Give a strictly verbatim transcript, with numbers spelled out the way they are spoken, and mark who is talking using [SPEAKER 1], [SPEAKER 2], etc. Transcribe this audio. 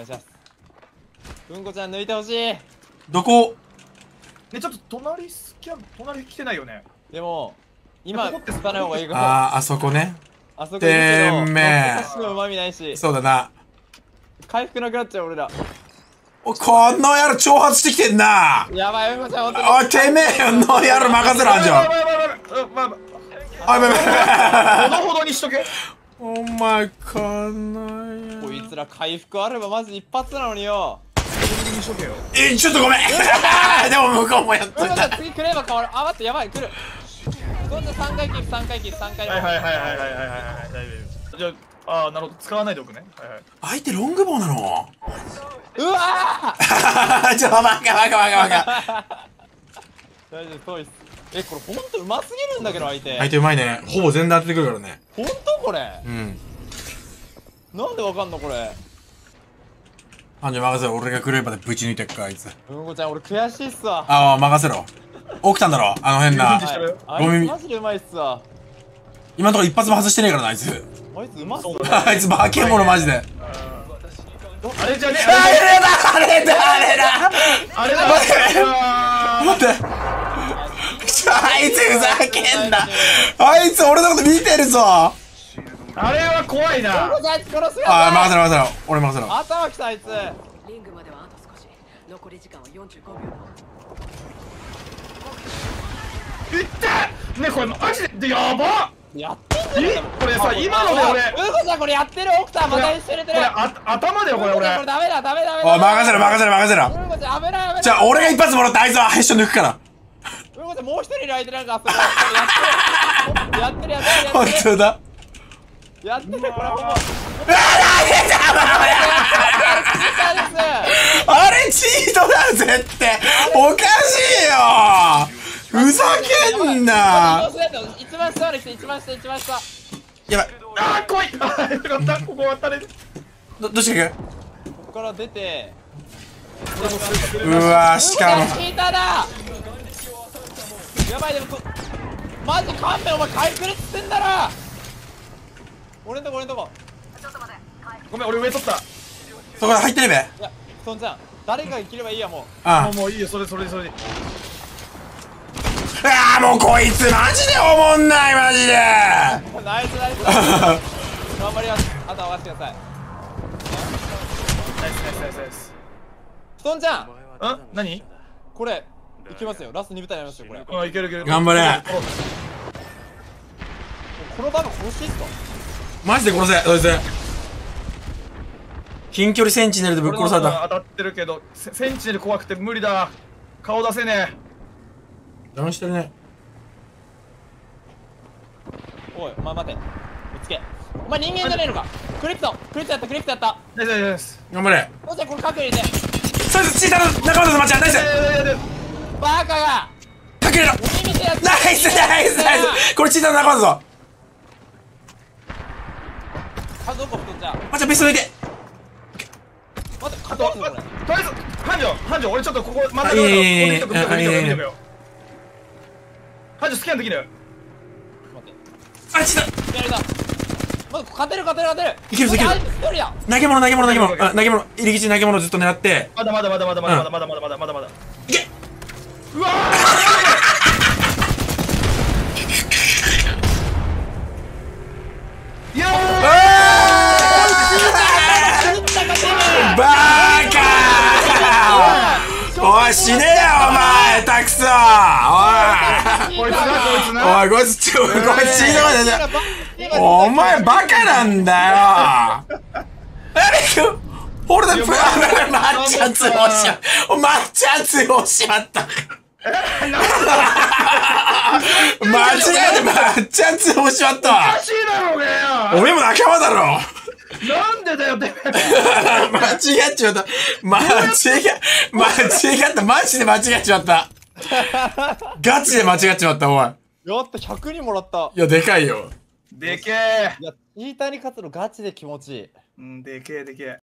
[SPEAKER 1] お願いします。うんこちゃん抜いてほしい。
[SPEAKER 2] どこ？
[SPEAKER 3] ね、ちょっと隣スキャン、隣来てないよね。
[SPEAKER 1] でも今
[SPEAKER 3] ここって
[SPEAKER 1] つかない方がいいかも。
[SPEAKER 2] あー、あそこね。
[SPEAKER 1] あそこいるけど、
[SPEAKER 2] てめえ
[SPEAKER 1] 箸のうまみないし、
[SPEAKER 2] そうだな。
[SPEAKER 1] 回復なくなっちゃう俺ら。
[SPEAKER 2] お、この野郎挑発してきてんな。
[SPEAKER 1] やばい、うんこちゃん本当に。
[SPEAKER 2] おい、てめえの野郎任せろ、あんじゃん。
[SPEAKER 3] まあまあまあまあまあま
[SPEAKER 2] あ、やばいや
[SPEAKER 3] あ、ほどほどにしとけ。
[SPEAKER 2] お前、この野郎。
[SPEAKER 1] こいつら回復あればマジ一発なのによ。
[SPEAKER 3] ほどにしとけよ。
[SPEAKER 2] え、ちょっとごめん。でも向こうもやっといた。
[SPEAKER 1] うんこちゃん次くれば変わる。あ、待って、やばい、来る。そんなさんかいキープ、さんかいキープ、さんかい。
[SPEAKER 3] はいはいはいはいはいはいはいはい。大丈夫。じゃあ、あー、なるほど。使わないでおくね。はいはい。
[SPEAKER 2] 相手ロングボウなの。
[SPEAKER 1] うわー
[SPEAKER 2] ちょ、バカバカバカバカ。
[SPEAKER 1] 大丈夫、そうです。え、これほんとうますぎるんだけど、相手。
[SPEAKER 2] 相手うまいね。ほぼ全然当ててくるからね。
[SPEAKER 1] ほんとこれ。
[SPEAKER 2] うん。
[SPEAKER 1] なんでわかんのこれ。
[SPEAKER 2] あんじゃ任せろ。俺がクレーパーでぶち抜いてっか、あいつ。
[SPEAKER 1] うんこちゃん、俺悔しいっすわ。
[SPEAKER 2] ああ、任せろ。起きたんだろ、あの変な。
[SPEAKER 1] はいあ
[SPEAKER 2] ゴミ
[SPEAKER 1] いつマジでうまいっすわ。
[SPEAKER 2] 今のところ一発も外してねえからな、あいつ。
[SPEAKER 1] あいつうまそう
[SPEAKER 3] だ
[SPEAKER 2] あいつ化け物マジで。
[SPEAKER 3] あれじゃね
[SPEAKER 2] あれだあれだあれだ
[SPEAKER 3] あれだ
[SPEAKER 2] 待ってちょあいつふざけんなあいつ俺のこと見てるぞあ
[SPEAKER 3] あれは怖いな。
[SPEAKER 1] うんこちゃん、あいつ殺すよ。
[SPEAKER 2] あ任せろ任せろ俺任せろ
[SPEAKER 1] 頭きた、あいつ。
[SPEAKER 4] リングまではあと少し。残り時間はよんじゅうごびょうだ。
[SPEAKER 3] いってね、これマジでやばっ。
[SPEAKER 1] やってんじゃん。
[SPEAKER 3] これさ、今ので俺
[SPEAKER 1] うんこちゃん、これやってる。奥さんまた一緒に入れてる。
[SPEAKER 3] これあ頭だよこれ俺。
[SPEAKER 1] これダメだ、ダメだ、ダメだ。
[SPEAKER 2] おい任せろ任せろ任せろ
[SPEAKER 1] うんこちゃん、危ない、危ない。
[SPEAKER 2] じゃあ俺が一発もらってあいつは配信抜くから
[SPEAKER 1] うんこちゃん、もう一人いる相手なんか、あそこやってる。やってる、やってる、
[SPEAKER 2] 本
[SPEAKER 1] やってる。
[SPEAKER 2] 当だ
[SPEAKER 1] やってる、これほんま。
[SPEAKER 2] あれチートだ絶対おかしいよふざけんな
[SPEAKER 1] 一番下まで来て、一番下、一番下。
[SPEAKER 2] やばい
[SPEAKER 3] あー怖い。あーよかった。ここ渡れる。
[SPEAKER 2] どどうしていく
[SPEAKER 1] ここから出て。
[SPEAKER 2] うわーしかも
[SPEAKER 1] チーターだ。やばい、でもこマジ勘弁、お前回復れっつってんだろ。俺んとこ、俺んとこ。
[SPEAKER 3] ごめん俺上取った。
[SPEAKER 2] そこ入ってねべ
[SPEAKER 1] いや、布団ちゃん、誰かが切ればいいや、も
[SPEAKER 2] あ
[SPEAKER 3] もうもういいよそれそれそれ。
[SPEAKER 2] ああもうこいつマジでおもんないマジで
[SPEAKER 1] う。ナイスナイス。頑張ります。あとは任せてください。
[SPEAKER 3] ナイスナイスナイスナイス。
[SPEAKER 1] 布団ちゃん、
[SPEAKER 3] ん何？
[SPEAKER 1] これ、いきますよ。ラストに部隊になりますよ、これ。
[SPEAKER 3] あいけるいける。
[SPEAKER 2] 頑張れ
[SPEAKER 1] この場面殺していいっすか。
[SPEAKER 2] マジで殺せそいつ近距離センチネルでぶっ殺された
[SPEAKER 3] 当たってるけどセセンチネル怖くて無理だ。顔出せね
[SPEAKER 2] 邪魔してるね
[SPEAKER 1] おい、お前待て。ぶつけ。お前人間じゃねえのか。クリプト、クリプトやった、クリプトやった。
[SPEAKER 3] え。大丈夫です
[SPEAKER 2] 頑張れ
[SPEAKER 1] おじゃこれ核入れて。
[SPEAKER 2] そいつチーターの仲間だぞマッチャーナイス
[SPEAKER 3] 大丈夫。
[SPEAKER 1] バカが。
[SPEAKER 2] かけるの
[SPEAKER 1] 鬼見てやつ。
[SPEAKER 2] ナイスナイスナイスこれチーターの仲間だぞ
[SPEAKER 1] あ、どこ布団ちゃん。
[SPEAKER 2] マッチャーベスト抜いて
[SPEAKER 1] 待って、
[SPEAKER 3] あと
[SPEAKER 1] 勝てんのこれ。
[SPEAKER 3] とりあえず繁盛繁盛俺ちょっとここ真ん中
[SPEAKER 2] あいいいいいい
[SPEAKER 3] 見とく見とく見とく見とく見とく
[SPEAKER 2] いい
[SPEAKER 3] よ。繁盛スキャンできる。
[SPEAKER 1] 待って。
[SPEAKER 2] あチーター
[SPEAKER 1] やるだ。まだ勝てる勝てる勝てる。
[SPEAKER 2] いけるぞいけるぞ
[SPEAKER 1] あいつ一人や。
[SPEAKER 2] 投げ物投げ物投げ物あ投げ物入り口投げ物ずっと狙って
[SPEAKER 3] まだまだまだまだまだまだまだまだまだまだまだ。
[SPEAKER 2] いけ
[SPEAKER 3] うわーいや
[SPEAKER 2] バーカーおい死ねよお前タクソおい
[SPEAKER 3] こいつなこいつな。
[SPEAKER 2] おいこいつちょこいつ死ぬまでだお前バカなんだよあれホルダープラマッチャン通報しまマッチャン通報しまった間違えてマッチャン通報しまった
[SPEAKER 3] おかしいだろうがよ。
[SPEAKER 2] 俺も仲間だろ
[SPEAKER 3] なんでだよてめえ。
[SPEAKER 2] 間違っちまった間違間違ったマジで間違っちまったガチで間違っちまったおい
[SPEAKER 1] やったひゃくにんもらった。
[SPEAKER 2] いやでかいよ
[SPEAKER 3] でけえ。
[SPEAKER 1] いや、イーターに勝つのガチで気持ちいい。
[SPEAKER 3] うんでけえでけえ。